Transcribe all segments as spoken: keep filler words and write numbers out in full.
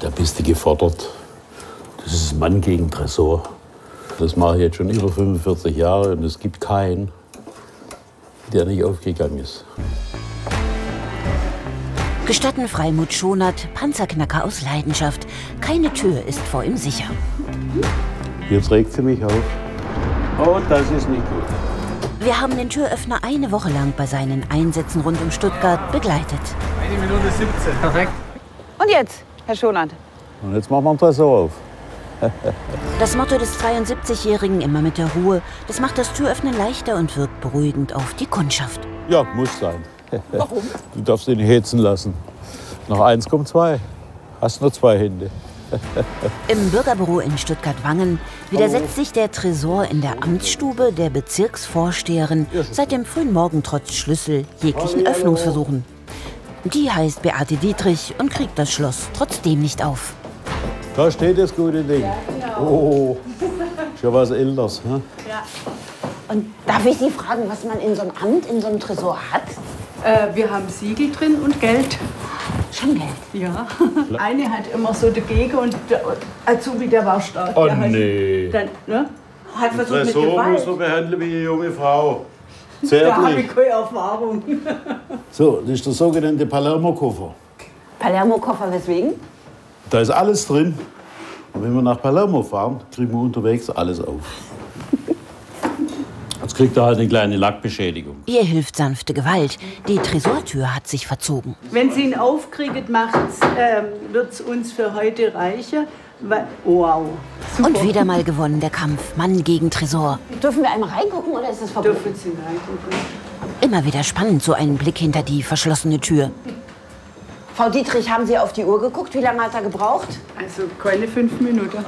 Da bist du gefordert. Das ist Mann gegen Tresor. Das mache ich jetzt schon über fünfundvierzig Jahre und es gibt keinen, der nicht aufgegangen ist. Gestatten Freimut Schonert, Panzerknacker aus Leidenschaft. Keine Tür ist vor ihm sicher. Jetzt regt sie mich auf. Oh, das ist nicht gut. Wir haben den Türöffner eine Woche lang bei seinen Einsätzen rund um Stuttgart begleitet. Eine Minute siebzehn. Perfekt. Und jetzt, Herr Schonert? Und jetzt machen wir den Tresor auf. Das Motto des zweiundsiebzigjährigen, immer mit der Ruhe, das macht das Türöffnen leichter und wirkt beruhigend auf die Kundschaft. Ja, muss sein. Warum? Du darfst ihn nicht hetzen lassen. Nach eins kommt zwei. Hast nur zwei Hände. Im Bürgerbüro in Stuttgart-Wangen widersetzt sich der Tresor in der Amtsstube der Bezirksvorsteherin seit dem frühen Morgen trotz Schlüssel jeglichen Öffnungsversuchen. Die heißt Beate Dietrich und kriegt das Schloss trotzdem nicht auf. Da steht das gute Ding. Ja, genau. Oh, schon was Älteres. Hm? Ja. Und darf ich Sie fragen, was man in so einem Amt, in so einem Tresor hat? Äh, wir haben Siegel drin und Geld. Schon Geld? Ja. Eine hat immer so dagegen und der Azubi, der war stark. Oh der nee. Hat, dann, ne? Hat versucht mit Tresor muss Gewalt. man behandeln wie eine junge Frau. Da habe Zärtlich. ich keine Erfahrung. So, das ist der sogenannte Palermo-Koffer. Palermo-Koffer, weswegen? Da ist alles drin. Und wenn wir nach Palermo fahren, kriegen wir unterwegs alles auf. Jetzt kriegt er halt eine kleine Lackbeschädigung. Ihr hilft sanfte Gewalt. Die Tresortür hat sich verzogen. Wenn Sie ihn aufkriegen, ähm, wird es uns für heute reichen. Weil, wow. Super. Und wieder mal gewonnen der Kampf Mann gegen Tresor. Dürfen wir einmal reingucken oder ist das verboten? Dürfen Sie reingucken. Immer wieder spannend, so ein Blick hinter die verschlossene Tür. Frau Dietrich, haben Sie auf die Uhr geguckt? Wie lange hat er gebraucht? Also keine fünf Minuten.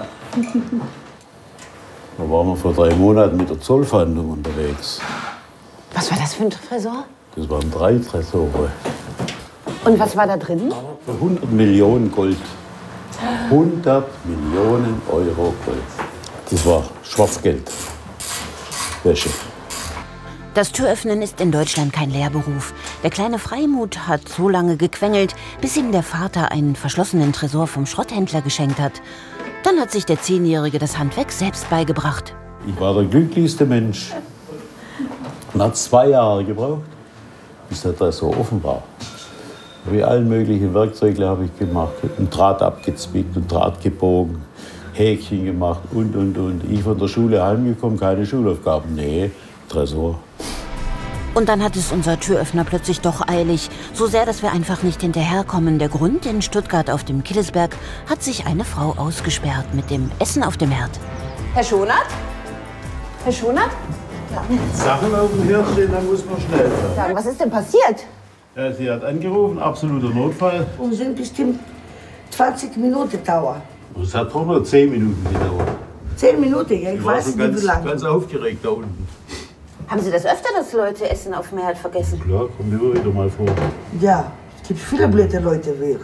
Da waren wir vor drei Monaten mit der Zollfahndung unterwegs. Was war das für ein Tresor? Das waren drei Tresore. Und was war da drin? Für hundert Millionen Gold. hundert Millionen Euro Gold. Das war Schwarzgeld. Wäsche. Das Türöffnen ist in Deutschland kein Lehrberuf. Der kleine Freimut hat so lange gequengelt, bis ihm der Vater einen verschlossenen Tresor vom Schrotthändler geschenkt hat. Dann hat sich der Zehnjährige das Handwerk selbst beigebracht. Ich war der glücklichste Mensch. Und hat zwei Jahre gebraucht, bis der Tresor offen war. Wie allen möglichen Werkzeuge habe ich gemacht. Einen Draht abgezwickt, einen Draht gebogen, Häkchen gemacht und, und, und. Ich von der Schule heimgekommen, keine Schulaufgaben. Nee, Tresor. Und dann hat es unser Türöffner plötzlich doch eilig. So sehr, dass wir einfach nicht hinterherkommen. Der Grund: in Stuttgart auf dem Killesberg hat sich eine Frau ausgesperrt mit dem Essen auf dem Herd. Herr Schonert? Herr Schonert? Sachen auf dem Herd stehen, da muss man schnell sein. Sagen, was ist denn passiert? Ja, sie hat angerufen, absoluter Notfall. Und sind bestimmt zwanzig Minuten dauern. Es hat doch nur zehn Minuten gedauert. zehn Minuten, ja, ich Ich war weiß so nicht, ganz, wie lange. ganz aufgeregt da unten. Haben Sie das öfter, dass Leute Essen auf dem Herd vergessen? Klar, kommt immer wieder mal vor. Ja, es gibt viele blöde Leute hier.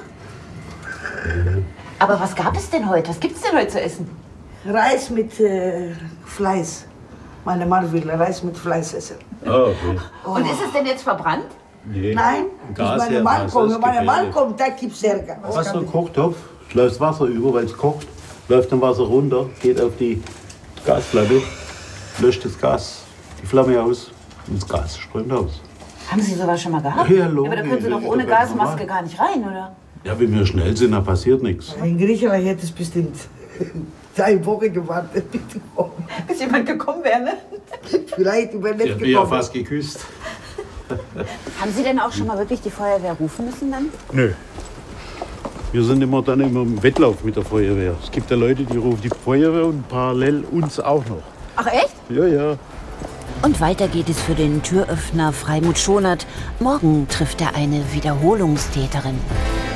Aber was gab es denn heute? Was gibt es denn heute zu essen? Reis mit äh, Fleisch. Meine Mann will Reis mit Fleisch essen. Ah, okay. Und ist es denn jetzt verbrannt? Nee. Nein, Gas wenn meine her, Mann Gas kommt, ist wenn mein Mann gefährlich. kommt, da gibt es Ärger. Hast du einen Kochtopf? Läuft Wasser über, weil es kocht. Läuft dann Wasser runter, geht auf die Gasplatte, löscht das Gas, die Flamme aus und das Gas strömt aus. Haben Sie sowas schon mal gehabt? Ja, logisch. aber da können Sie doch Das ist ohne doch ganz Gasmaske normal. gar nicht rein, oder? Ja, wenn wir schnell sind, dann passiert nichts. In Griechenland hätte es bestimmt drei Wochen gewartet, bis die kommen. Bis jemand gekommen wäre, ne? Vielleicht über Ich nicht bin ja gekommen. fast geküsst. Haben Sie denn auch schon mal wirklich die Feuerwehr rufen müssen dann? Nö. Wir sind immer dann immer im Wettlauf mit der Feuerwehr. Es gibt ja Leute, die rufen die Feuerwehr und parallel uns auch noch. Ach echt? Ja, ja. Und weiter geht es für den Türöffner Freimut Schonert. Morgen trifft er eine Wiederholungstäterin.